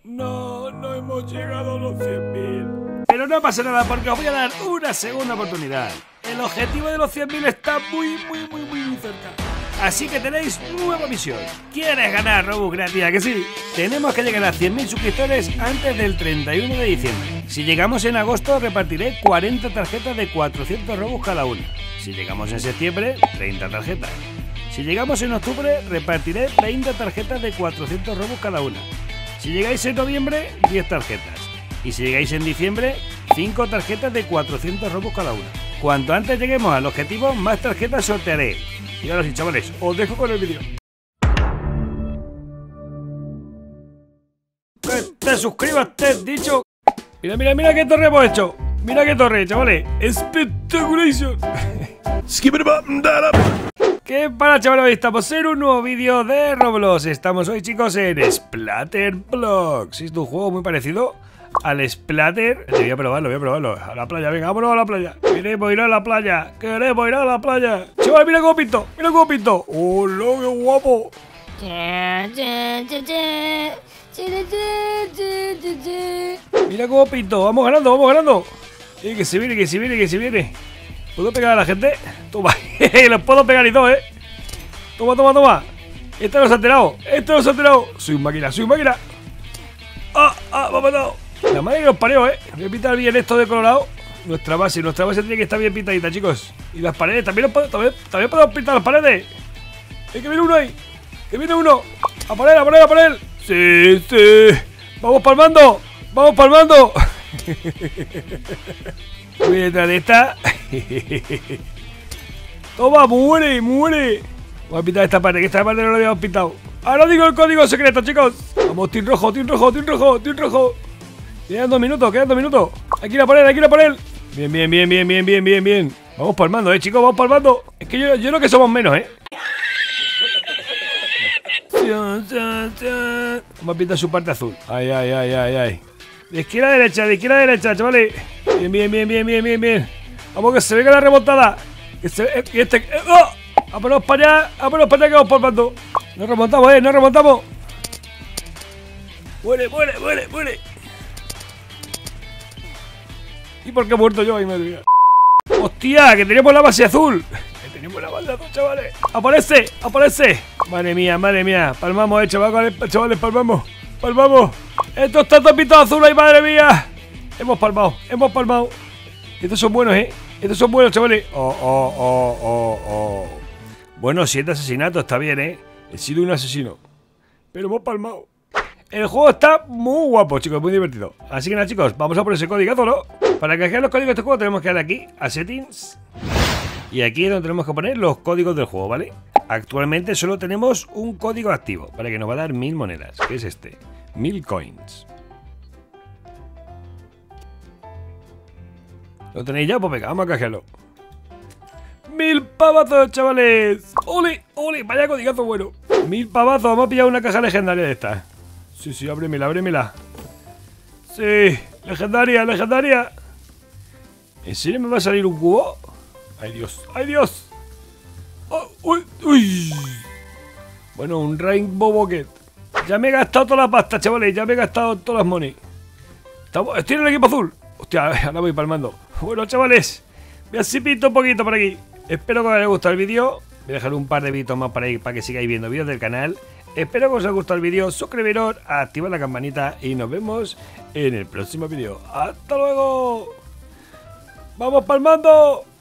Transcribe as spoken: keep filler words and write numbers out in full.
No, no hemos llegado a los cien mil. Pero no pasa nada porque os voy a dar una segunda oportunidad. El objetivo de los cien mil está muy, muy, muy, muy cerca. Así que tenéis nueva misión. ¿Quieres ganar Robux gratis? ¿A que sí? Tenemos que llegar a cien mil suscriptores antes del treinta y uno de diciembre. Si llegamos en agosto repartiré cuarenta tarjetas de cuatrocientos Robux cada una. Si llegamos en septiembre, treinta tarjetas. Si llegamos en octubre repartiré treinta tarjetas de cuatrocientos Robux cada una. Si llegáis en noviembre, diez tarjetas. Y si llegáis en diciembre, cinco tarjetas de cuatrocientos Robux cada una. Cuanto antes lleguemos al objetivo, más tarjetas sortearé. Y ahora sí, chavales, os dejo con el vídeo. Que te suscribas, te he dicho. Mira, mira, mira qué torre hemos hecho. Mira qué torre, chavales. Espectaculation. Skip it up. ¿Qué para, chavales? Estamos en un nuevo vídeo de Roblox. Estamos hoy, chicos, en Splatterblocks. Es un juego muy parecido al Splatter. Voy a probarlo, voy a probarlo. A la playa, venga, vámonos a la playa. Queremos ir a la playa, queremos ir a la playa. Chaval, mira cómo pinto, mira cómo pinto. ¡Hola, qué guapo! Mira cómo pinto, vamos ganando, vamos ganando. Eh, que se viene, que se viene, que se viene. ¿Puedo pegar a la gente? Toma, los puedo pegar y todo, eh. Toma, toma, toma. Este no se ha enterado, este no se ha enterado. Soy un máquina, soy un máquina. ¡Ah, ah, me ha matado! La madre que los parió, eh. Voy a pintar bien esto de colorado. Nuestra base, nuestra base tiene que estar bien pintadita, chicos. Y las paredes, también, puedo, también, también podemos pintar las paredes. ¡Eh, que viene uno ahí! ¡Que viene uno! ¡A por él, a por él, a por él! ¡Sí, sí! ¡Vamos palmando! ¡Vamos palmando! Voy detrás de esta. ¡Toma, muere, muere! Voy a pintar esta parte, que esta parte no la habíamos pintado. Ahora digo el código secreto, chicos. Vamos, team rojo, team rojo, team rojo, team rojo. Quedan dos minutos, quedan dos minutos. Hay que ir a por él, hay que ir a por él. Bien, bien, bien, bien, bien, bien, bien, bien. Vamos palmando, eh, chicos, vamos palmando. Es que yo, yo creo que somos menos, eh. Vamos a pintar su parte azul. Ay, ay, ay, ay, ay. De izquierda a derecha, de izquierda a derecha, chavales. Bien, bien, bien, bien, bien, bien, bien. Vamos, que se venga la remontada. Que se eh, y este. Eh, ¡oh! Vámonos para allá, vámonos para allá que vamos palmando. Nos remontamos, eh, nos remontamos. Muere, muere, muere, muere. ¿Y por qué he muerto yo? Ay, madre mía. ¡Hostia! Que tenemos la base azul. Que tenemos la base azul, chavales. ¡Aparece! ¡Aparece! Madre mía, madre mía. Palmamos, eh, chavales, chavales, palmamos. Palmamos. Esto está todo pintado azul, ay, madre mía. Hemos palmado, hemos palmado. Estos son buenos, eh. Estos son buenos, chavales. Oh, oh, oh, oh, oh. Bueno, siete asesinatos, está bien, eh. He sido un asesino. Pero hemos palmado. El juego está muy guapo, chicos, muy divertido. Así que nada, chicos, vamos a por ese código, ¿no? Para canjear los códigos de este juego tenemos que darle aquí a Settings. Y aquí es donde tenemos que poner los códigos del juego, ¿vale? Actualmente solo tenemos un código activo, ¿vale? Que nos va a dar mil monedas, que es este. Mil coins. ¿Lo tenéis ya? Pues venga, vamos a canjearlo. Mil pavazos, chavales. ¡Ole! ¡Ole! Vaya codigazo bueno. Mil pavazos, vamos a pillar una caja legendaria de estas. Sí, sí, ábremela, ábremela. Sí, legendaria, legendaria. ¿En serio me va a salir un cubo? ¡Ay, Dios! ¡Ay, Dios! Oh, uy, uy. Bueno, un Rainbow Bucket. Ya me he gastado toda la pasta, chavales. Ya me he gastado todas las money. Estamos, estoy en el equipo azul. Hostia, ahora voy palmando. Bueno, chavales, voy a pinto un poquito por aquí. Espero que os haya gustado el vídeo. Voy a dejar un par de vídeos más por ahí para que sigáis viendo vídeos del canal. Espero que os haya gustado el vídeo. Suscribiros, activad la campanita y nos vemos en el próximo vídeo. ¡Hasta luego! ¡Vamos palmando!